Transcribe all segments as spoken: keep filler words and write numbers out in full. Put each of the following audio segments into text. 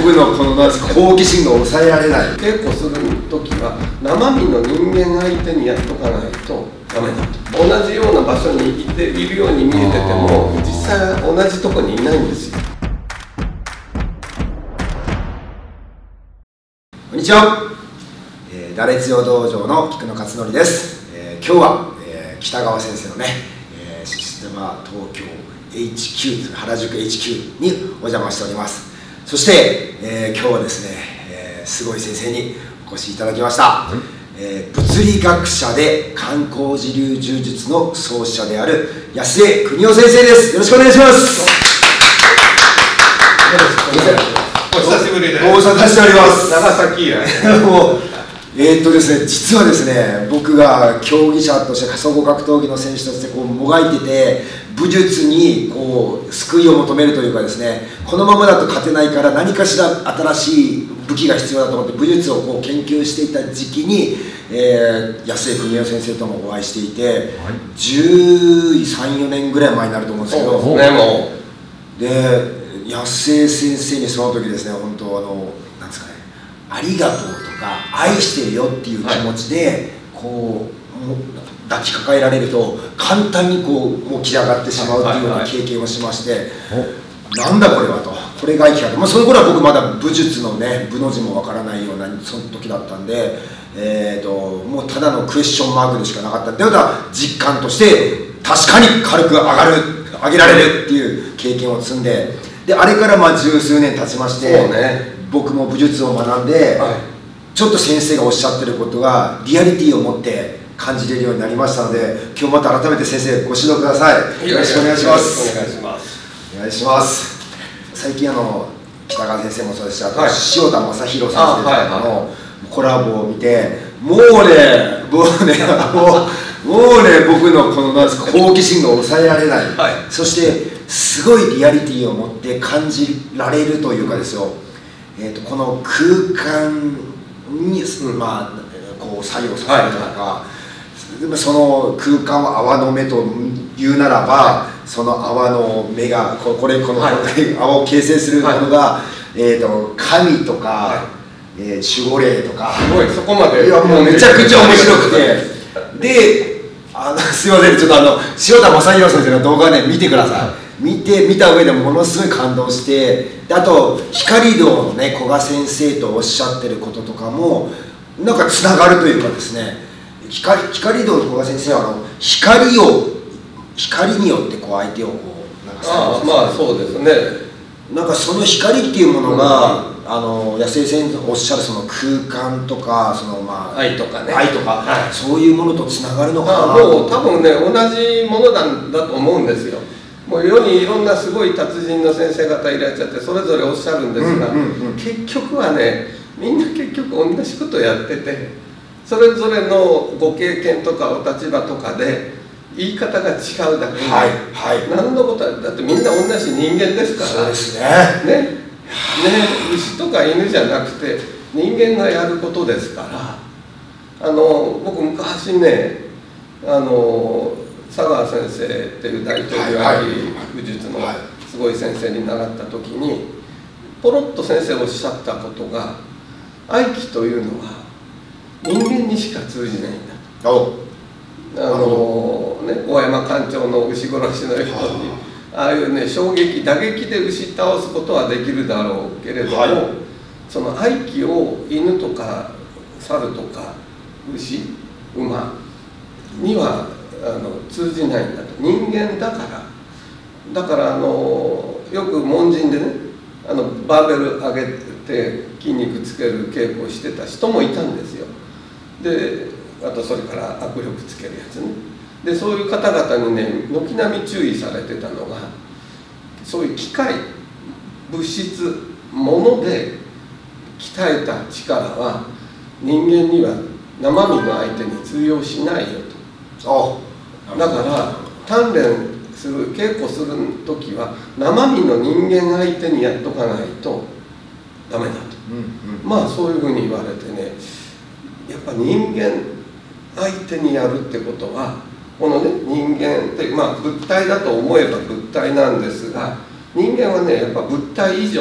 僕のこのなんですか好奇心が抑えられない。 稽古する時は生身の人間相手にやっとかないとダメだと。同じような場所にいているように見えてても実際は同じとこにいないんですよ。 こんにちは、えー、打列用道場の菊野勝則です。えー、今日は、えー、北川先生のね、えー、システマ東京 エイチキュー 原宿 エイチキュー にお邪魔しております。そして、えー、今日はですね、えー、すごい先生にお越しいただきました。えー、物理学者で観光時流柔術の創始者である安江邦夫先生です。よろしくお願いします。 お久しぶりです。 ご無沙汰しております。 長崎以来もうえーっとですね、実はですね、僕が競技者として総合格闘技の選手としてこうもがいてて、武術にこう救いを求めるというかですね、このままだと勝てないから何かしら新しい武器が必要だと思って武術をこう研究していた時期に、えー、安江邦夫先生ともお会いしていて、はい、じゅうさん、よねんぐらい前になると思うんですけど、 そうですね、もうで安江先生にその時ですね、本当あのなんですかね、ありがとうとか愛してるよっていう気持ちで、はい、こうも抱きかかえられると簡単にこう起き上がってしまうっていうような経験をしまして、なんだこれはと、これが生き方、まあ、その頃は僕まだ武術のね武の字もわからないようなその時だったんで、えー、ともうただのクエスチョンマークでしかなかったっていうのは実感として確かに軽く上がる上げられるっていう経験を積んで、であれからまあ十数年経ちまして、ね、僕も武術を学んで、はい、ちょっと先生がおっしゃってることがリアリティを持って感じれるようになりましたので、今日また改めて先生ご指導ください。よろしくお願いします。 お願いします。 お願いします。最近あの北川先生もそうですし、あと塩田正宏先生とかのコラボを見て、もうねもうねもうもうね僕のこのなんですか好奇心が抑えられない、はい、そしてすごいリアリティを持って感じられるというかですよ、えー、とこの空間に、うん、まあこう作用させるとか、はい、その空間を泡の目と言うならば、はい、その泡の目がここれこの、はい、泡を形成するものが、はい、えー、と神とか、はい、えー、守護霊とか、 すごいそこまで、 いやもうめちゃくちゃ面白くて、であのすいません、ちょっとあの塩田正宏先生の動画ね見てください。はい、見て見た上でものすごい感動して、であと光道のね古賀先生とおっしゃってることとかもなんかつながるというかですね、光光道の古賀先生はあの光を光によってこう相手をこうなんかああまあそうですね、 なんかその光っていうものが、うん、あの安江先生のおっしゃるその空間とかそのまあ愛とかね愛とか、はい、そういうものとつながるのかな。 もう多分ね同じものなんだと思うんですよ。もう世にいろんなすごい達人の先生方いらっしゃってそれぞれおっしゃるんですが、結局はねみんな結局同じことやってて、それぞれのご経験とかお立場とかで言い方が違うだけで、はいはい、何のことはだってみんな同じ人間ですから。 そうですね。 ねね牛とか犬じゃなくて人間がやることですから。あの僕昔ねあの佐川先生っていう大統領あり武術のすごい先生に習った時にポロッと先生おっしゃったことが、愛機というのは人間にしか通じないんだと。あのね大山館長の牛殺しのようにああいうね衝撃打撃で牛倒すことはできるだろうけれども、はい、その愛機を犬とか猿とか牛馬にはあの通じないんだと。人間だからだからあのよく門人でねあのバーベル上げて筋肉つける稽古をしてた人もいたんですよ。であとそれから握力つけるやつね。でそういう方々にね軒並み注意されてたのが、そういう機械物質物で鍛えた力は人間には生身の相手に通用しないよと。だから鍛錬する稽古する時は生身の人間相手にやっとかないとダメだと、うんうん、まあそういうふうに言われてね、やっぱ人間相手にやるってことはこのね人間ってまあ物体だと思えば物体なんですが、人間はねやっぱ物体以上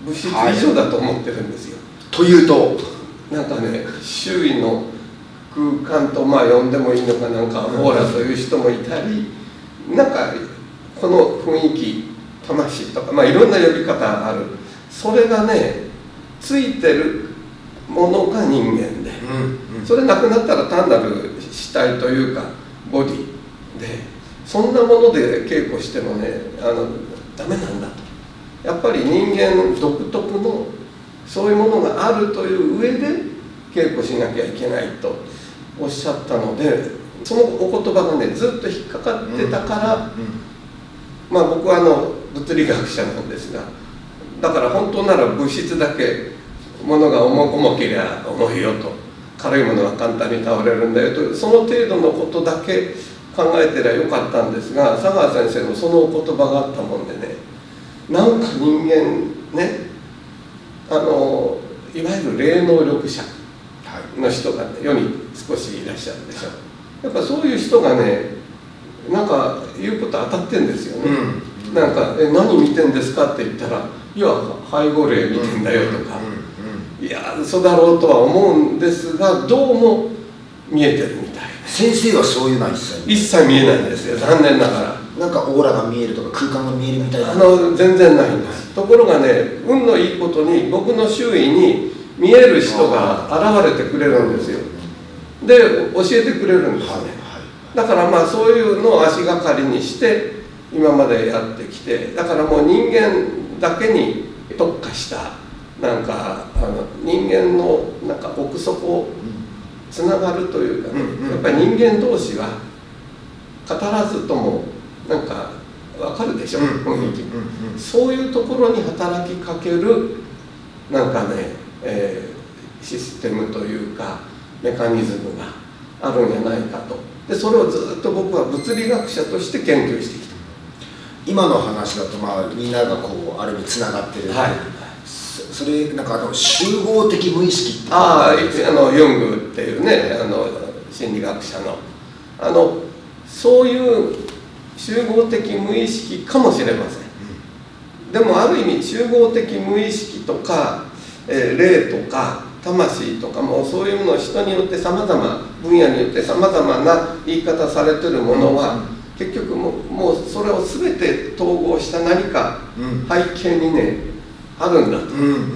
物質以上だと思ってるんですよ。 というとなんかね、周囲の空間とまあ呼んでもいいのか、なんかオーラという人もいたり、なんかこの雰囲気、魂とか、まあいろんな呼び方ある。それがね、ついてるものが人間で、うんうん、それなくなったら単なる死体というかボディで、そんなもので稽古してもね、あのダメなんだと。やっぱり人間独特のそういうものがあるという上で稽古しなきゃいけないとおっしゃったので、そのお言葉がねずっと引っかかってたから、うんうん、まあ僕はあの物理学者なんですが、だから本当なら物質だけものが重重けりゃ重いよと、軽いものは簡単に倒れるんだよという、その程度のことだけ考えてりゃよかったんですが、佐川先生のそのお言葉があったもんでね、なんか人間ね、あのいわゆる霊能力者の人が、ね、世に少しいらっしゃるでしょ。やっぱそういう人がね、なんか言うこと当たってんですよね、うん、なんか「え何見てんですか?」って言ったら「いや背後霊見てんだよ」とか「いや嘘だろう」とは思うんですが、どうも見えてるみたい。 先生はそういうのは一切一切見えないんですよ、残念ながら。 なんかオーラが見えるとか空間が見えるみたいな、 あの全然ないんです。ところがね、運のいいことに僕の周囲に見える人が現れてくれるんですよ。で教えてくれるんですね、はいはい、だからまあそういうのを足がかりにして今までやってきて、だからもう人間だけに特化したなんかあの人間のなんか奥底をつながるというかね、うんうん、やっぱり人間同士は語らずともなんか分かるでしょ、雰囲気、そういうところに働きかけるなんかね、えー、システムというかメカニズムがあるんじゃないかと。でそれをずっと僕は物理学者として研究してきた。 今の話だと、まあ、みんながこうある意味つながってる、はい、それなんかあの集合的無意識ってああのユングっていうね、あの心理学者のあのそういう集合的無意識かもしれません、うん、でもある意味集合的無意識とか、えー、霊とか魂とかもそういうものを人によってさまざま分野によってさまざまな言い方されてるものは、うん、結局もう、もうそれを全て統合した何か背景にね、うん、あるんだと。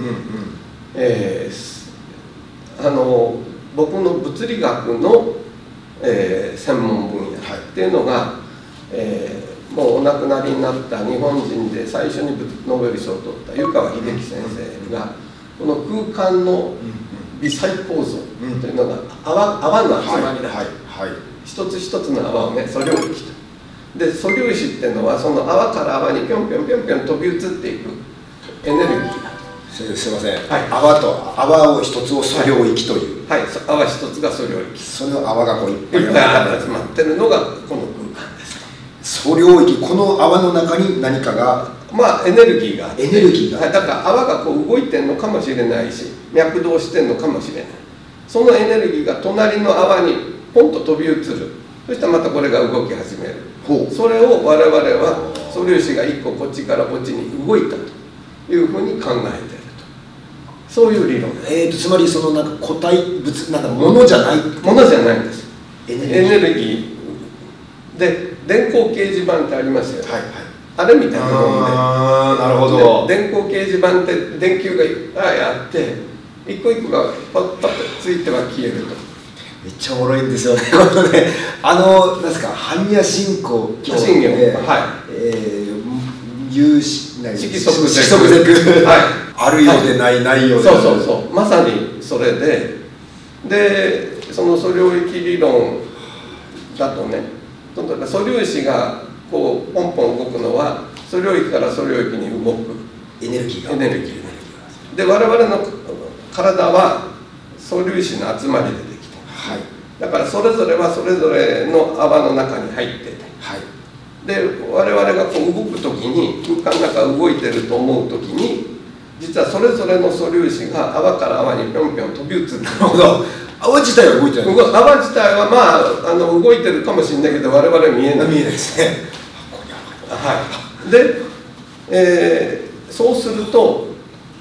あの僕の物理学の、えー、専門分野っていうのが、はい、えー、もうお亡くなりになった日本人で最初にノーベル賞を取った湯川秀樹先生が、この空間の微細構造というのが泡、泡の集まりだと、はいはい、一つ一つの泡をね素粒子と。で素粒子っていうのはその泡から泡にぴょんぴょんぴょんぴょん飛び移っていくエネルギーだと。 すいません、はい、泡と泡を一つを素量域という、 はい、はい、泡一つが素量域、 その泡がこういっぱい集まってるのがこの空間です。 素量域、この泡の中に何かがまあエネルギーがあって、 エネルギーが、 はい、だから泡がこう動いてるのかもしれないし脈動してるのかもしれない。そのエネルギーが隣の泡にポンと飛び移る。そしたらまたこれが動き始める。それを我々は素粒子がいっここっちからこっちに動いたというふうに考えていると、そういう理論です。 えーとつまりそのなんか固体物なんかものじゃないものじゃないんです。エネルギーで電光掲示板ってありますよね、はいはい、あれみたいなもので、 あーなるほど、 電光掲示板って電球がいっぱいあって一個一個がパッパッとついては消えると。 めっちゃおもろいんですよねこのね、あのなんですか般若心経信行で、 はい、えー、有識即是即是はい、あるようでない、はい、ないようで、 そうそうそう、まさにそれで、でその素量域理論だとね、素粒子がこうポンポン動くのは素量域から素量域に動くエネルギーがエネルギーで、我々の体は素粒子の集まりでできています、はい、だからそれぞれはそれぞれの泡の中に入ってて、はい、で我々がこう動く時に空間の中動いてると思う時に実はそれぞれの素粒子が泡から泡にぴょんぴょん飛び移る。なるほど、 泡自体は動いてない。 泡自体はまあ、あの動いてるかもしれないけど我々は見えない。 見えないですね。 はい。で、えー、そうすると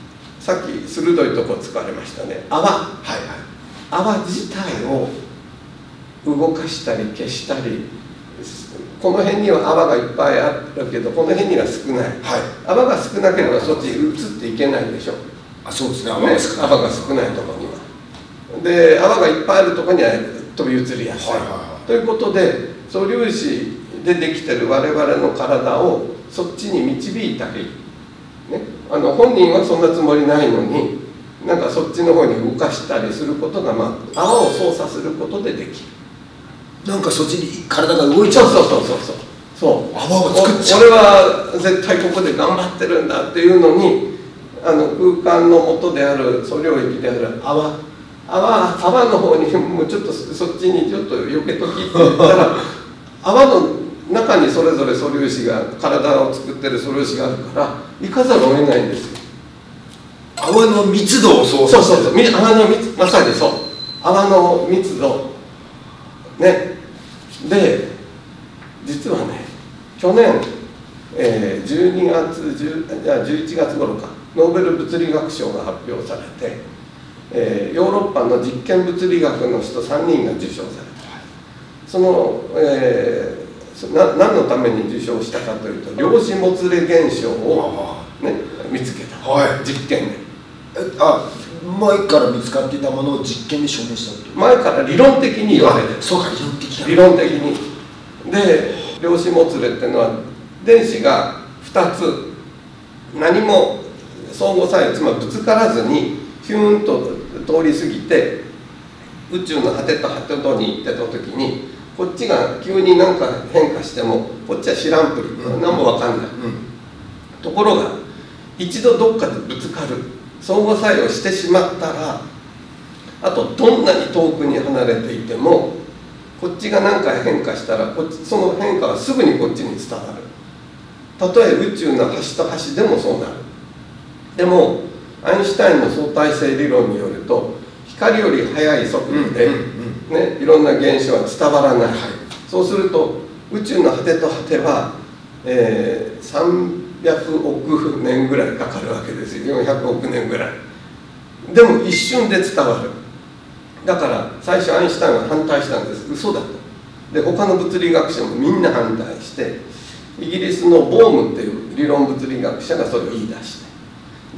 さっき鋭いところ使われましたね。泡、 はいはい、 泡自体を動かしたり消したり、この辺には泡がいっぱいあるけどこの辺には少ない、はい、泡が少なければそっちに移っていけないでしょ。 あ、そうですね、 泡が少ない、泡が少ないところには。で泡がいっぱいあるところには飛び移りやすい、はいはいはい、ということで素粒子でできてる我々の体をそっちに導いたり、ね、あの本人はそんなつもりないのになんかそっちの方に動かしたりすることが、まあ、泡を操作することでできる。 なんかそっちに体が動いちゃう。 そうそうそうそうそう、 泡を作っちゃう。 俺は絶対ここで頑張ってるんだっていうのに、あの空間の元である素領域である泡泡泡の方にもうちょっとそっちにちょっと避けときって言ったら泡の中にそれぞれ素粒子が体を作ってる素粒子があるから行かざるを得ないんですよ。 泡の密度を操作してる。 そうそうそう、泡の密、まさにそう、泡の密度ね。で実はね、去年、えー、じゅうにがつじゅう、じゃあじゅういちがつ頃か、ノーベル物理学賞が発表されて、えー、ヨーロッパの実験物理学の人さんにんが受賞された。その、えー、な何のために受賞したかというと、量子もつれ現象を、ね、見つけた、はい、実験で。 あ、前から見つかっていたものを実験で証明したと。 前から理論的に言われてる。 そうか、理論的理論的に。で量子もつれっていうのは電子がふたつ何も相互作用、つまりぶつからずにヒューンと通り過ぎて宇宙の果てと果てとに行ってた時に、こっちが急に何か変化してもこっちは知らんぷり、うん、何も分かんない、うん、ところが一度どっかでぶつかる、相互作用してしまったら、あとどんなに遠くに離れていてもこっちが何か変化したらこっち、その変化はすぐにこっちに伝わる。たとえ宇宙の端と端でもそうなる。でもアインシュタインの相対性理論によると、光より速い速度で、ね、いろんな現象は伝わらない、はい、そうすると宇宙の果てと果ては、えー、さんびゃくおくねんぐらいかかるわけですよ。よんひゃくおくねんぐらい。でも一瞬で伝わる。だから最初アインシュタインは反対したんです。嘘だと。で他の物理学者もみんな反対して、イギリスのボームっていう理論物理学者がそれを言い出して、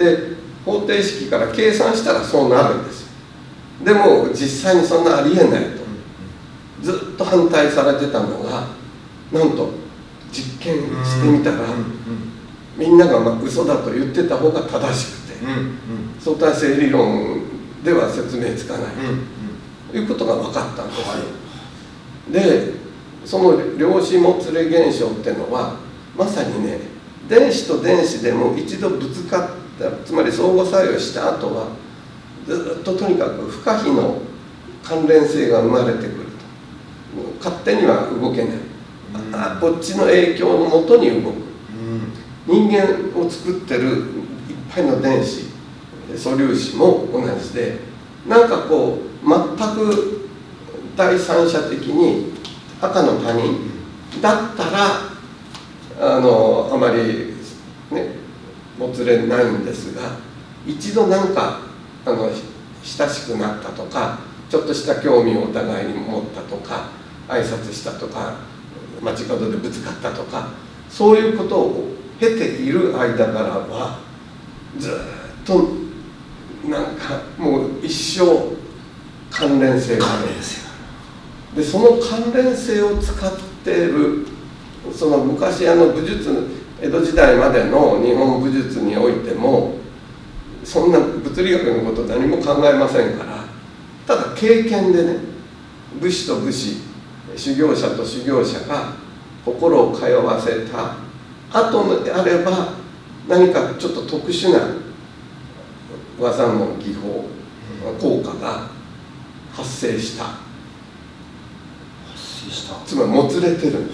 で方程式から計算したらそうなるんですよ。でも実際にそんなありえないとずっと反対されてたのが、なんと実験してみたらみんながまあ嘘だと言ってた方が正しくて、相対性理論では説明つかないということが分かったんですよ。はい、でその量子もつれ現象っていうのはまさにね、電子と電子でも一度ぶつかった、つまり相互作用した後はずっととにかく不可避の関連性が生まれてくると。勝手には動けない、あこっちの影響のもとに動く。人間を作ってるいっぱいの電子素粒子も同じで、なんかこう全く第三者的に赤の他人だったらあのあまりねもつれないんですが、一度なんかあの親しくなったとか、ちょっとした興味をお互いに持ったとか、挨拶したとか、街角でぶつかったとか、そういうことを経ている間からはずっとなんかもう一生関連性がある。でその関連性を使っている、その昔あの武術、江戸時代までの日本武術においてもそんな物理学のこと何も考えませんから、ただ経験でね、武士と武士、修行者と修行者が心を通わせた後であれば、何かちょっと特殊な技の技法、効果が発生した。 発生した。 つまりもつれてる。はいはいはい。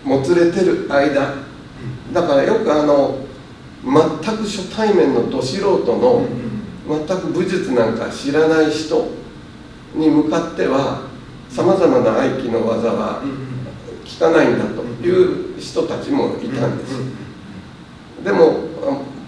もつれてる間、だからよくあの全く初対面のど素人の全く武術なんか知らない人に向かってはさまざまな合気の技は効かないんだという人たちもいたんです。でも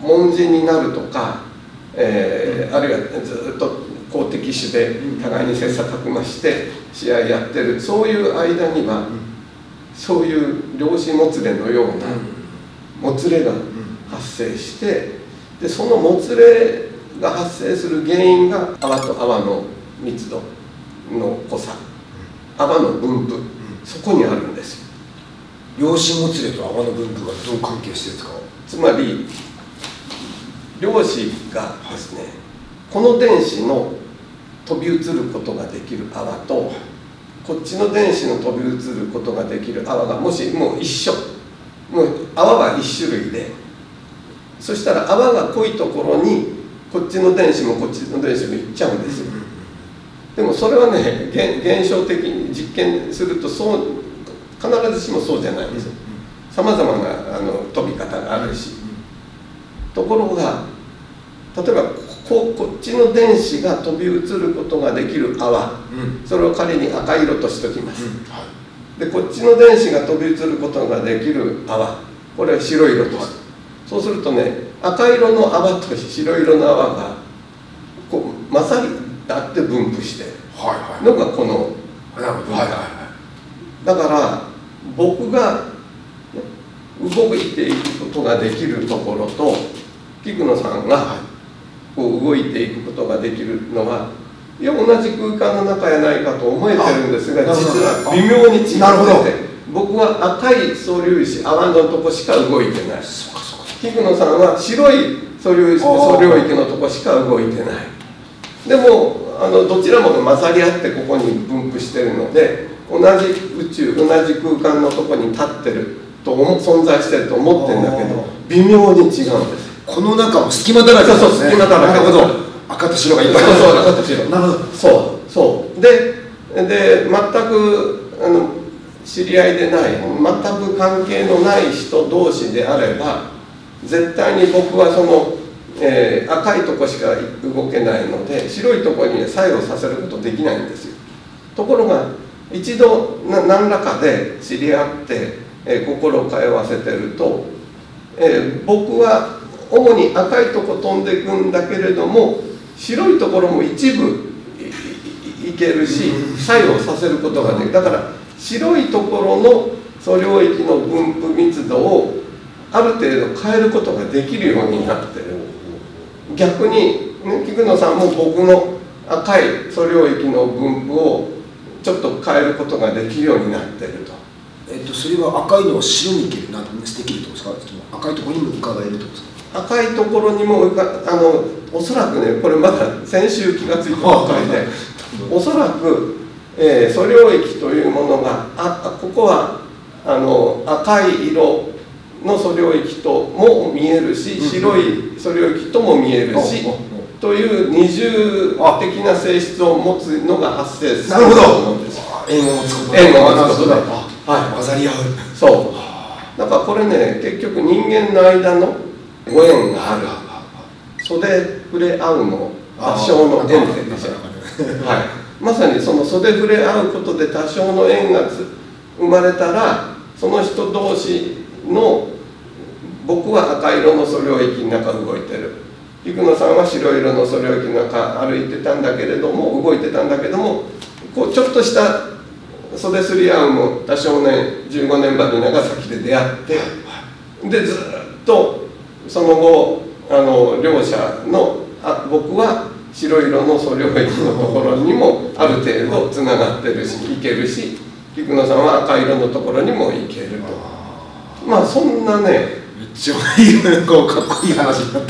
門人になるとか、えー、あるいはずっと好敵手で互いに切磋琢磨して試合やってる、そういう間にはそういう量子もつれのようなもつれが発生して、でそのもつれが発生する原因が泡と泡の密度の濃さ、泡の分布、そこにあるんですよ。 量子もつれと泡の分布がどう関係してるんですか？ つまり量子がですね、この電子の飛び移ることができる泡とこっちの電子の飛び移ることができる泡がもしもう一緒、もう泡は一種類で、そしたら泡が濃いところにこっちの電子もこっちの電子もいっちゃうんですよ。でもそれはね、現象的に実験するとそう必ずしもそうじゃないんですよ。さまざまなあの飛び方があるし、ところが例えばここっちの電子が飛び移ることができる泡、それを仮に赤色としておきます。でこっちの電子が飛び移ることができる泡、これは白色として、そうするとね、赤色の泡と白色の泡がこう勝り合って分布してるのがこの分布。だから僕が動いていくことができるところと菊野さんがこう動いていくことができるのは、いや同じ空間の中やないかと思えてるんですが、実は微妙に違ってて、僕は赤い素粒子泡のとこしか動いてない。菊野さんは白い素粒子素領域のとこしか動いてない。でもあのどちらも混ざり合ってここに分布してるので、同じ宇宙同じ空間のとこに立ってると思存在してると思ってるんだけど、微妙に違うんです。 この中も隙間だらけですね。そうそう、隙間だらけ。 なるほど。赤と白がいっぱい。 そうそう、赤と白。 なるほど。 そうそうでで全くあの知り合いでない、全く関係のない人同士であれば絶対に僕はその、えー、赤いとこしか動けないので白いとこに作用させることできないんですよ。ところが一度な何らかで知り合って、えー、心を通わせてると、えー、僕は主に赤いとこ飛んでいくんだけれども白いところも一部いけるし作用させることができる。だから白いところの素領域の分布密度をある程度変えることができるようになってる。逆に、ね、菊野さんも僕の赤い素領域の分布をちょっと変えることができるようになってると。 えっとそれは赤いのを白にいけるなんてできるってことですか？赤いところにも伺えるってことですか？ 赤いところにもあのおそらくね、これまだ先週気が付いたばかりでおそらく、えー、素領域というものがあここはあの赤い色の素領域とも見えるし白い素領域とも見えるしという二重的な性質を持つのが発生すると思うんです。 円を持つことで円を持つことで混ざり合う。 そうだからこれね、結局人間の間のご縁がある、袖触れ合うの多少の縁ってですよ、はい、まさにその袖触れ合うことで多少の縁が生まれたらその人同士の僕は赤色の素領域の中動いてる、菊野さんは白色の素領域の中歩いてたんだけれども動いてたんだけどもこうちょっとした袖すり合うも多少年じゅうごねんまで長崎で出会ってでずっとその後あの両者のあ僕は白色の素領域のところにもある程度つながってるし行けるし菊野さんは赤色のところにも行けると。まあそんなねめっちゃいいこうかっこいい話になった。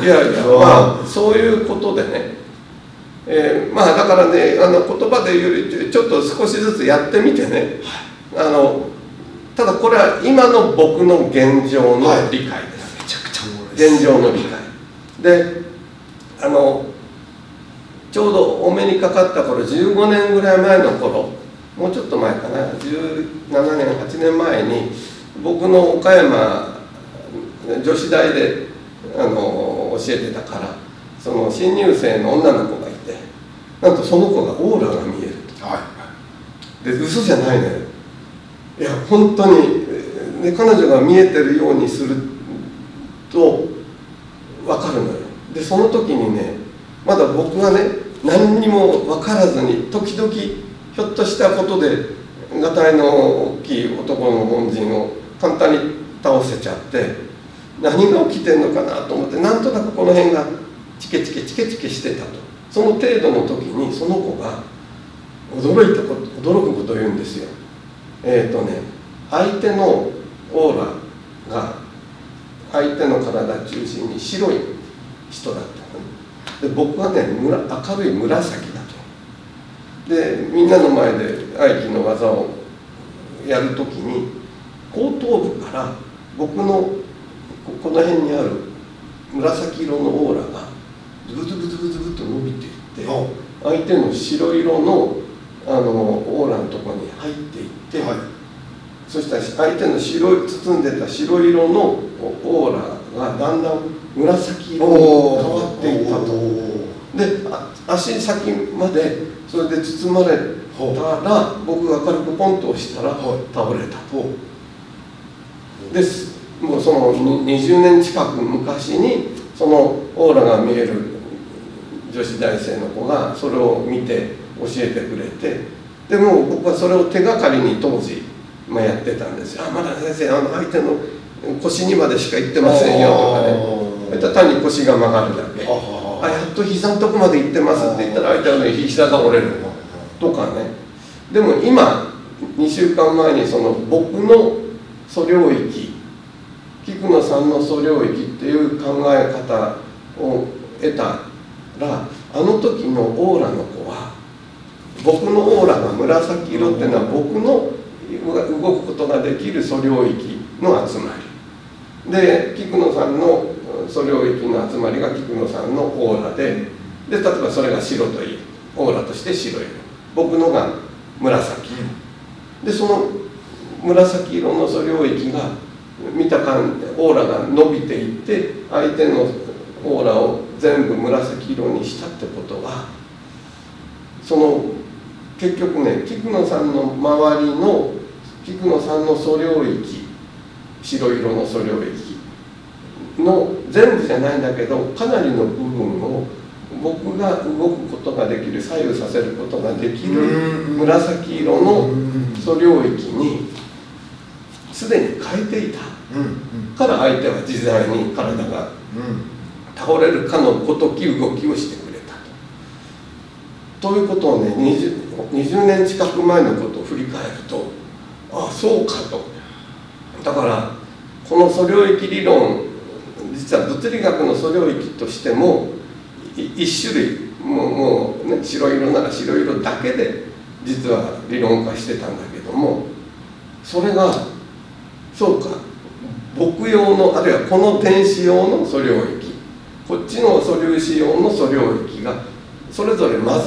いやいやまあそういうことでね、えー、まあだからねあの言葉で言うよりちょっと少しずつやってみてね、あのただこれは今の僕の現状の理解です。 めちゃくちゃおもろいです。 現状の理解で、あのちょうどお目にかかった頃じゅうごねんぐらい前の頃、もうちょっと前かな、じゅうななねんはちねんまえに僕の岡山女子大であの教えてたからその新入生の女の子がいて、なんとその子がオーラが見えると、はい、で嘘じゃないのよ、いや本当に、ね、彼女が見えてるようにすると分かるのよ。でその時にね、まだ僕がね何にも分からずに、時々ひょっとしたことでがたいの大きい男の門人を簡単に倒せちゃって、何が起きてんのかなと思って、なんとなくこの辺がチケチケチケチケしてたと。その程度の時にその子が驚いたこと、驚くことを言うんですよ。えっとね相手のオーラが相手の体中心に白い人だったので、僕はねむら明るい紫だと。でみんなの前で合気の技をやるときに、後頭部から僕のこの辺にある紫色のオーラがズブズブズブズブと伸びていって、相手の白色のあのオーラのところに入っていって、はい、そしたら相手の白い包んでた白色のオーラがだんだん紫色に変わっていったと。で足先までそれで包まれたら、僕が軽くポンと押したら倒れたと。ですもうそのにじゅうねん近く昔にそのオーラが見える女子大生の子がそれを見て教えてくれて、でも僕はそれを手がかりに当時、まあ、やってたんですよ。あ、まだ先生、あの相手の腰にまでしか行ってませんよとかね、単に腰が曲がるだけ、あ、やっと膝のとこまで行ってますって言ったら相手の膝が折れるとかね。でも今にしゅうかんまえにその僕の素領域、菊野さんの素領域っていう考え方を得たら、あの時のオーラの子は、僕のオーラが紫色っていうのは僕の動くことができる素領域の集まりで、菊野さんの素領域の集まりが菊野さんのオーラで、で例えばそれが白といい、オーラとして白色、僕のが紫で、その紫色の素領域が見た感じオーラが伸びていって、相手のオーラを全部紫色にしたってことは、その結局ね、菊野さんの周りの菊野さんの素領域、白色の素領域の全部じゃないんだけど、かなりの部分を僕が動くことができる、左右させることができる紫色の素領域にすでに変えていたから相手は自在に体が倒れるかのごとき動きをしてくれたと。ということをね、にじゅう、にじゅうねん近く前のことを振り返ると、ああそうかと。だからこの素領域理論、実は物理学の素領域としても一種類、もう、もうね、白色なら白色だけで実は理論化してたんだけども、それがそうか、僕用の、あるいはこの電子用の素領域、こっちの素粒子用の素領域がそれぞれ混ざって、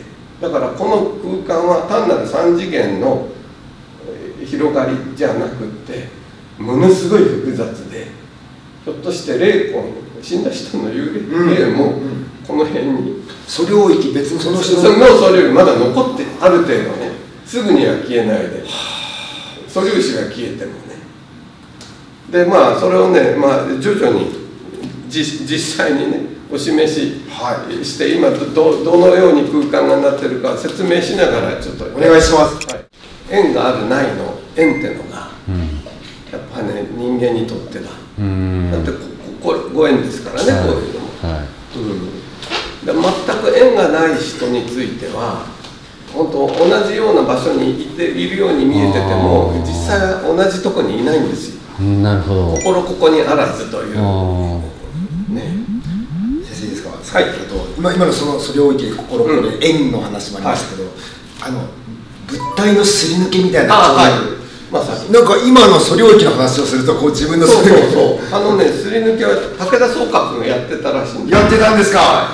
だからこの空間は単なるさん次元の広がりじゃなくって、ものすごい複雑で、ひょっとして霊魂、死んだ人の幽霊もこの辺に素領域、別にその人の素領域まだ残って、ある程度ね、すぐには消えないで、素粒子が消えてもね。でまあそれをね、まあ、徐々に実際にねお示しして、今 ど, どのように空間がなってるか説明しながらちょっとお願いします。 はい、縁があるないの縁っていうのが、うん、やっぱね人間にとってだ、うん、だってここご縁ですからね、はい、こういうのも、はいうん、で全く縁がない人については本当同じような場所にいているように見えてても実際は同じとこにいないんですよ。 なるほど。 心ここにあらずというね。 先生いいですか。 はい。 今今のその素領域で心ここで縁の話もありましたけど、うんはい、あの物体のすり抜けみたいな。あはい。まさに。なんか今の素領域の話をするとこう自分のそうそうそう。あのねすり抜けは武田総監がやってたらしいんです。 やってたんですか。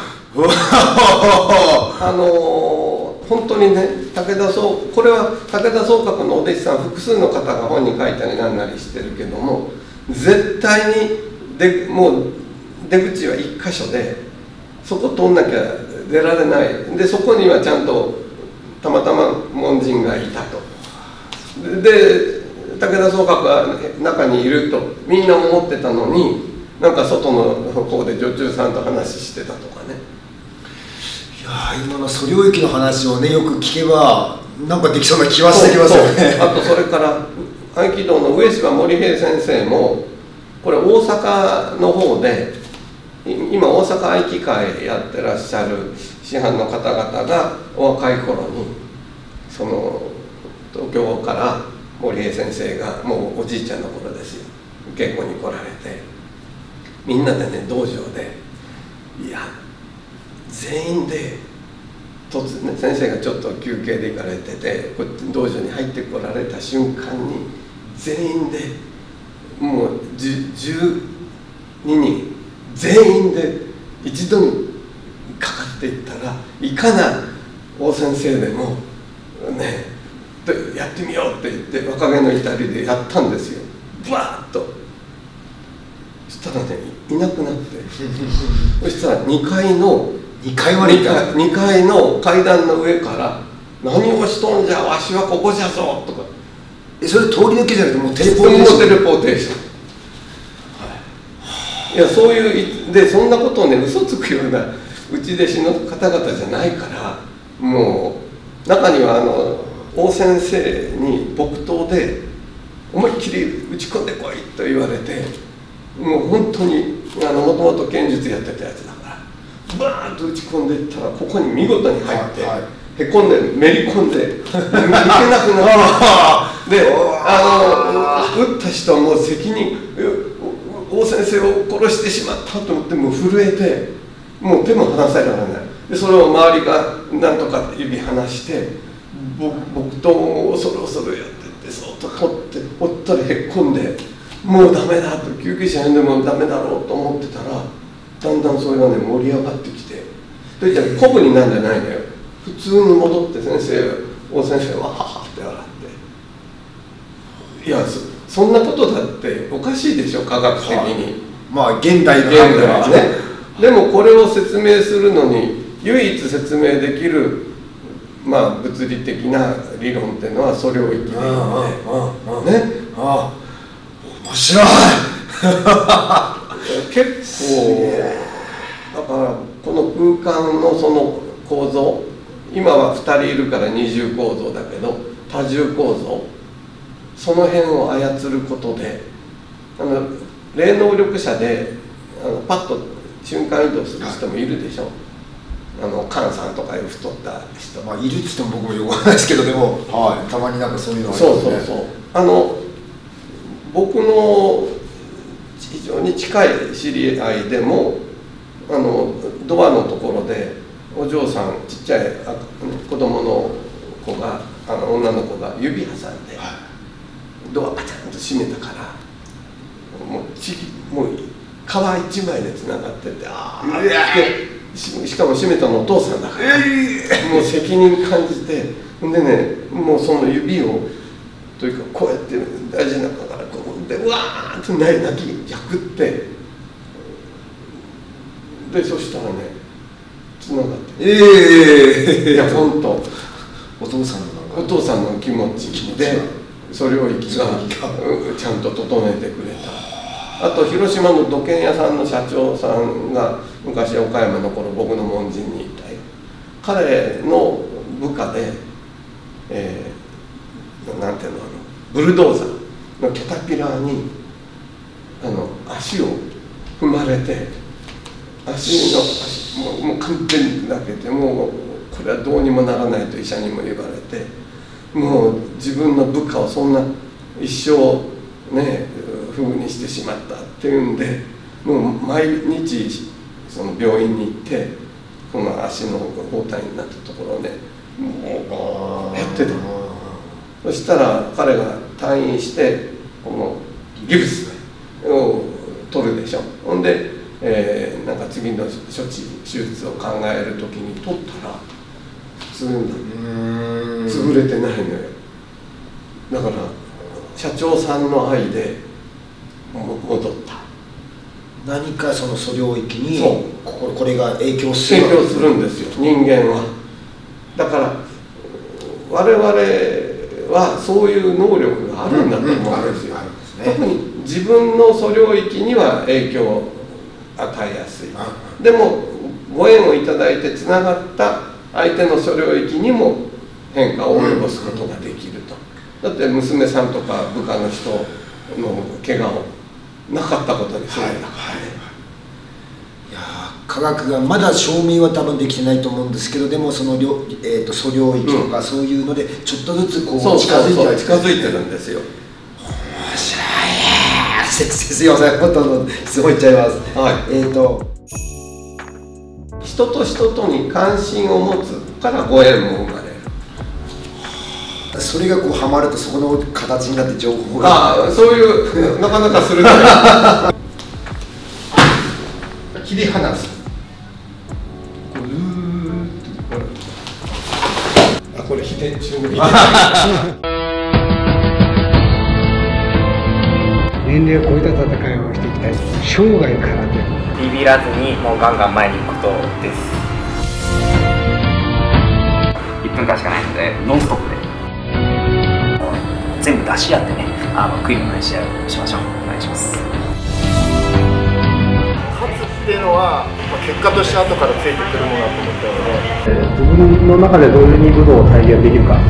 あのー。本当にね、武田総これは武田総監のお弟子さん複数の方が本に書いたりなんなりしてるけども、絶対にでもう出口はいっ箇所で、そこ通んなきゃ出られない。でそこにはちゃんとたまたま門人がいたと。で武田総監が中にいるとみんな思ってたのに、 なんか外の方で女中さんと話してたとかね。 いやー、今の素領域の話をねよく聞けばなんかできそうな気はしてきますよね。 あとそれから合気道の上島森平先生もこれ大阪の方で今大阪合気会やってらっしゃる師範の方々がお若い頃にその東京から森平先生がもうおじいちゃんの頃ですよ、稽古に来られて、みんなでね道場でいや全員で突然、ね、先生がちょっと休憩で行かれてて道場に入ってこられた瞬間に全員でもうじゅうににん全員で一度にかかっていったらいかな大先生でもねやってみようって言って若気の至りでやったんですよ。バーッとそしたらねいなくなってそしたらにかいのにかいまで行ったにかいの階段の上から「何をしとんじゃわしはここじゃぞ」とか。 えそれ通り抜けじゃなくてもうテレポーテーション。 テレポーテーション、いやそういうでそんなことをね嘘つくような内弟子の方々じゃないから、もう中にはあの大先生に木刀で思いっきり打ち込んでこいと言われて、もう本当にあのもともと剣術やってたやつだからバーンと打ち込んでいったらここに見事に入って、はいはい、へこんでめり込んでいけなくなってであの打った人はもう責任大先生を殺してしまったと思ってもう震えてもう手も離されられないで、それを周りがなんとか指離して僕と恐る恐るやってってそっと取っておったらへっこんでもうダメだと救急車呼んでもダメだろうと思ってたらだんだんそれがね盛り上がってきて、といったら鼓舞になんじゃないのよ、普通に戻って先生大先生はははって笑って、いや そ, そんなことだっておかしいでしょ科学的に、はあ、まあ現代の現代ねでもこれを説明するのに唯一説明できるまあ物理的な理論っていうのは素領域でね、 ああ面白い結構だからこの空間のその構造、今はふたりいるから二重構造だけど多重構造、その辺を操ることであの霊能力者であのパッと瞬間移動する人もいるでしょ、あの菅さんとかいう太った人、 まあいるっつっても僕もよくわかんないですけど、でも、はい、たまになんかそういうのありますね。そうそうそう、あの僕の非常に近い知り合いでもあのドアのところでお嬢さんちっちゃいあ子供の子があの女の子が指挟んで、はい、ドアパチャンと閉めたからもうちもう皮一枚でつながってて、ああってし, しかも閉めたのお父さんだから、えー、もう責任感じて、でねもうその指をというかこうやって大事なのからこうでうわーって泣きやくってでそしたらねつながって、ええー、いや本当お父さんのお父さんの気持ちでそれを息がちゃんと整えてくれた。あと広島の土建屋さんの社長さんが昔岡山の頃僕の門人にいたよ。彼の部下で、えー、なんていうのあのブルドーザーのキャタピラーにあの足を踏まれて足の足もう、もう完全に泣けてもうこれはどうにもならないと医者にも言われて、もう自分の部下をそんな一生ね風にしてしまったっていうんでもう毎日その病院に行ってこの足の包帯になったところをねもうやってた。そしたら彼が退院してこのギブスを取るでしょ。ほんで、えー、なんか次の処置手術を考える時に取ったら普通に潰れてないのよ。だから社長さんの愛で戻った。 何かその素領域にここれが影響する影響するんですよ人間は。だから我々はそういう能力があるんだと思うんですよ。特に自分の素領域には影響を与えやすい。でもご縁をいただいてつながった相手の素領域にも変化を及ぼすことができると。だって娘さんとか部下の人の怪我をなかったことにするんだからね。 いや科学がまだ証明は多分できてないと思うんですけど、でもその領、えー、と素領域とかそういうのでちょっとずつこう近づいてはい近づいてるんですよ。 面白い。すいません、ほとんど質問いっちゃいます。はい、えっと人と人とに関心を持つからご縁も生まれる。 それがこうはまるとそこの形になって情報が、 ああ、そういうなかなか鋭い切り離す。あ、これ秘伝中の秘伝年齢を超えた戦いをしていきたい。生涯からでビビらずにもうガンガン前に行くことです。いっぷんかんしかないのでノンストップで全部出し合ってね、あの悔いのない試合をしましょう。お願いします。 勝つっていうのは、まあ、結果として後からついてくるものだと思ったので、 自分の中でどういう武道を体現できるか。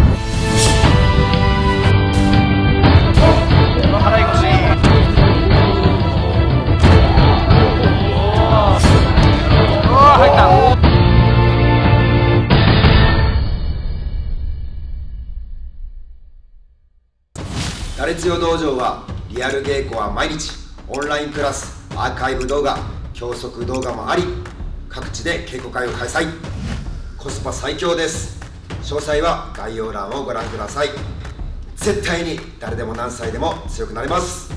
打率よ道場はリアル稽古は毎日、オンラインクラス、アーカイブ動画、教則動画もあり、各地で稽古会を開催。コスパ最強です。詳細は概要欄をご覧ください。絶対に誰でも何歳でも強くなれます。